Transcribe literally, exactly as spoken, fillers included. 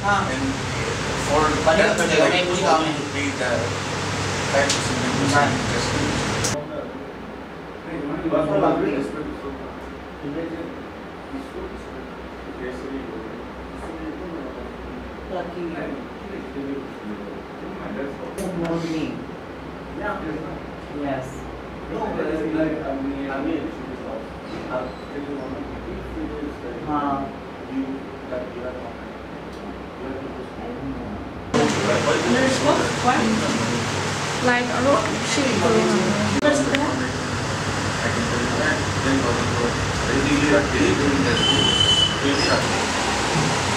हाँ and for बनेगा that बनेगा मैं पूरी काम है pay the five percent interest. Yes. No, like I mean, I mean, हाँ Light or not? Shade. I can tell you that. Then what you do? Basically, you are doing the school.